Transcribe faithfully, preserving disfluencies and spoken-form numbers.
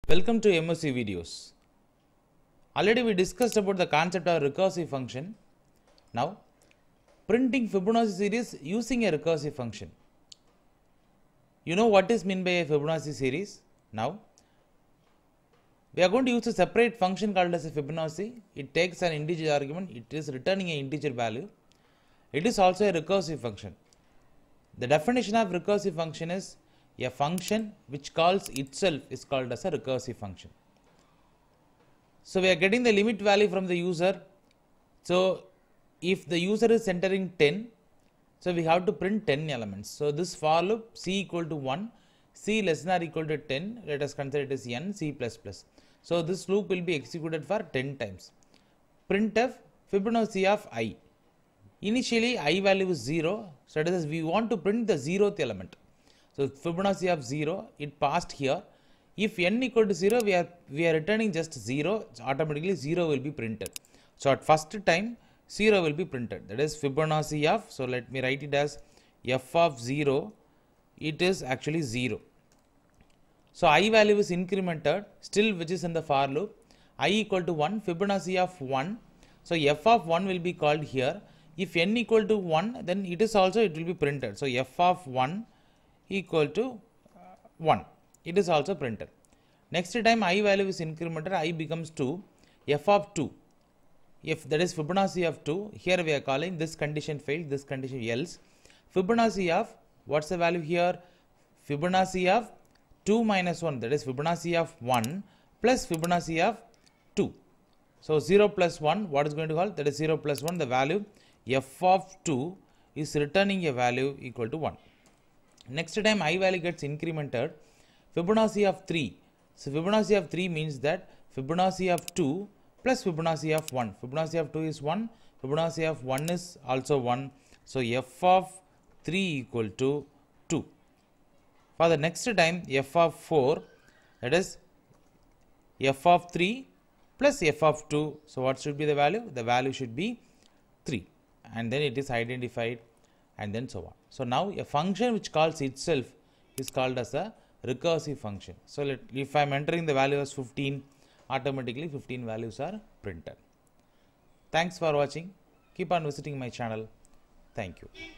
Welcome to M O C videos. Already we discussed about the concept of recursive function. Now, printing Fibonacci series using a recursive function. You know what is meant by a Fibonacci series? Now, we are going to use a separate function called as a Fibonacci. It takes an integer argument. It is returning an integer value. It is also a recursive function. The definition of recursive function is a function which calls itself is called as a recursive function. So we are getting the limit value from the user. So if the user is entering ten, so we have to print ten elements. So this for loop c equal to one, c less than or equal to ten, let us consider it as n, c plus plus. So this loop will be executed for ten times. Printf Fibonacci of I. Initially I value is zero, so that is we want to print the zeroth element. So Fibonacci of zero, it passed here. If n equal to zero, we are we are returning just zero, so automatically zero will be printed. So at first time zero will be printed. That is Fibonacci of, so let me write it as f of zero, it is actually zero. So I value is incremented, still which is in the for loop. I equal to one, Fibonacci of one. So f of one will be called here. If n equal to one, then it is also it will be printed. So f of one equal to one. It is also printed. Next time I value is incremented, I becomes two, f of two. If that is Fibonacci of two, here we are calling this condition failed, this condition else. Fibonacci of, what's the value here? Fibonacci of two minus one, that is Fibonacci of one plus Fibonacci of two. So zero plus one, what is going to call? That is zero plus one, the value f of two is returning a value equal to one. Next time I value gets incremented, Fibonacci of three. So Fibonacci of three means that Fibonacci of two plus Fibonacci of one. Fibonacci of two is one, Fibonacci of one is also one. So f of three equal to two. For the next time f of four, that is f of three plus f of two. So what should be the value? The value should be three, and then it is identified, and then so on. So now a function which calls itself is called as a recursive function. So let, if I am entering the value as fifteen, automatically fifteen values are printed. Thanks for watching. Keep on visiting my channel. Thank you.